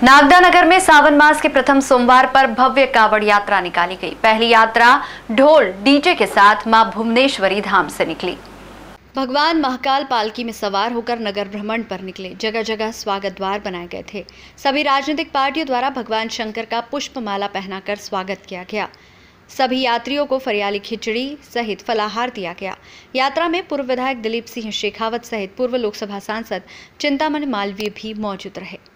नागदा नगर में सावन मास के प्रथम सोमवार पर भव्य कावड़ यात्रा निकाली गई। पहली यात्रा ढोल डीजे के साथ मां भुवनेश्वरी धाम से निकली। भगवान महाकाल पालकी में सवार होकर नगर भ्रमण पर निकले। जगह जगह स्वागत द्वार बनाए गए थे। सभी राजनीतिक पार्टियों द्वारा भगवान शंकर का पुष्पमाला पहनाकर स्वागत किया गया। सभी यात्रियों को फरियाली खिचड़ी सहित फलाहार दिया गया। यात्रा में पूर्व विधायक दिलीप सिंह शेखावत सहित पूर्व लोकसभा सांसद चिंतामणि मालवीय भी मौजूद रहे।